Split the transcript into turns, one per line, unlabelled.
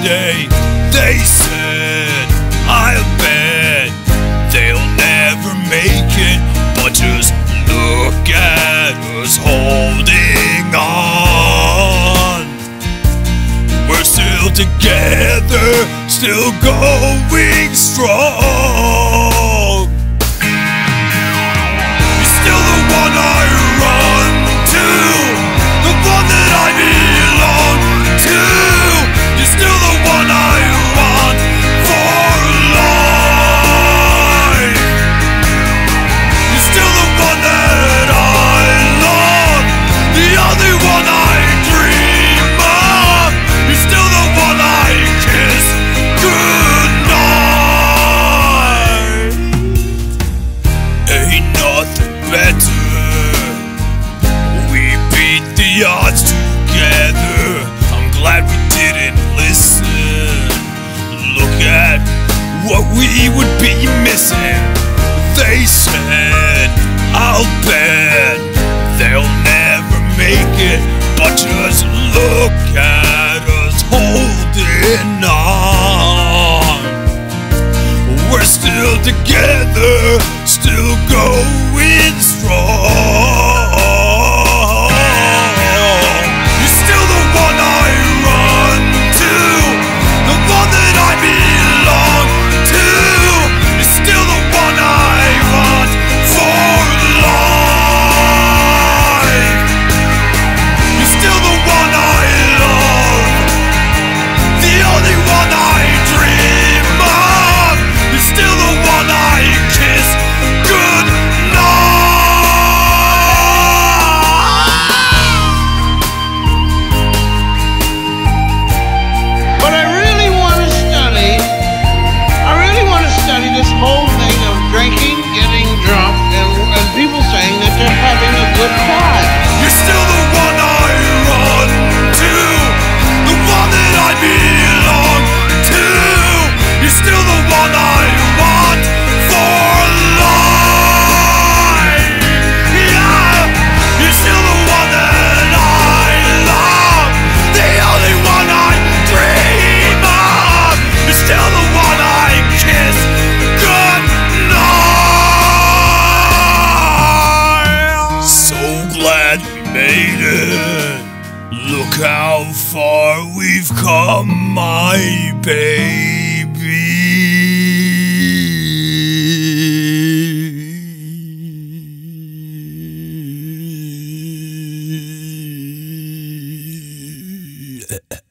day. They said, I'll bet they'll never make it, but just look at us holding on. We're still together, still going strong. You're still the one I run to, the one that I belong to. You're still the one I want for life. You're still the one that I love, the only one I dream of. You're still the one I kiss goodnight. Ain't nothing better. We beat the odds together. I'm glad we didn't listen. Look at what we would be missing. They said, I'll bet they'll never make it, but just look at us holding on. We're still together, still going strong. You're still the one I run to, the one that I belong to. You're still the one I want for life. You're still the one I love, the only one I dream of. You're still the one I kiss goodnight.
But I really want to study this whole thing of drinking, getting drunk, and people saying that they're having a good time.
You're still the one I run to, the one that I belong to. You're still the one I want for life. Yeah, you're still the one that I love, the only one I dream of. You're still the one I kiss goodnight. So glad we made it. Look how far we've come, my baby.